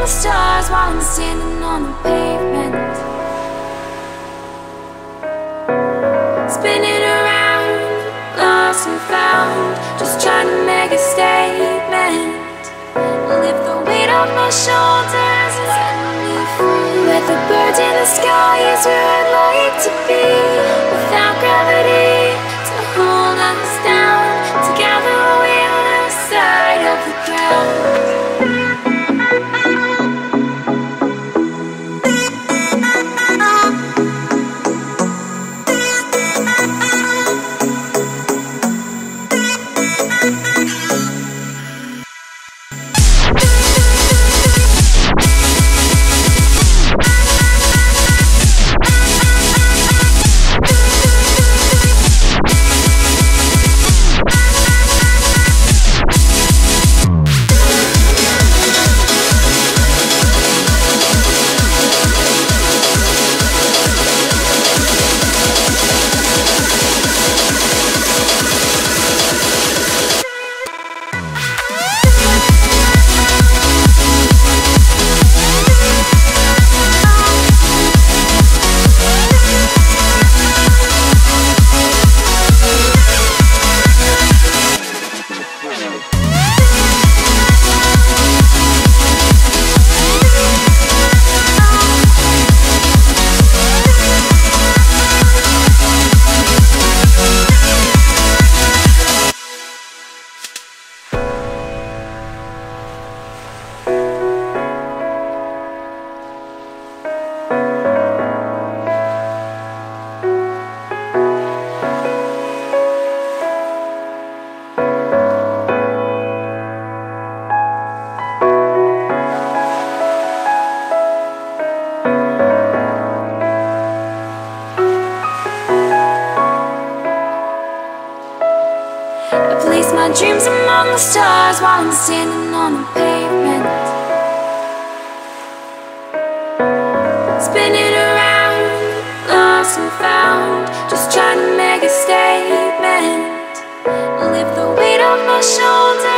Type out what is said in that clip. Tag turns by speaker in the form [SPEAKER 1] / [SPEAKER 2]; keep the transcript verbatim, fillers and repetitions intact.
[SPEAKER 1] stars while I'm standing on the pavement, spinning around, lost and found, just trying to make a statement. Lift the weight off my shoulders and set me free. With the birds in the sky is where I'd like to be, without gravity to hold us down. Together we're on the side of the ground. Place my dreams among the stars while I'm standing on the pavement, spinning around, lost and found, just trying to make a statement. Lift the weight off my shoulders